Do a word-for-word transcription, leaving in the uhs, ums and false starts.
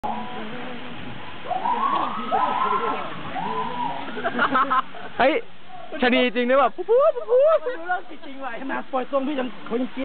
เฮ้ยชะนีจริงด้วยแบบปุ๊บปุ๊บปุ๊บไม่รู้เรื่องจริงๆว่ะขนาดปล่อยตรงพี่ยังเขายัง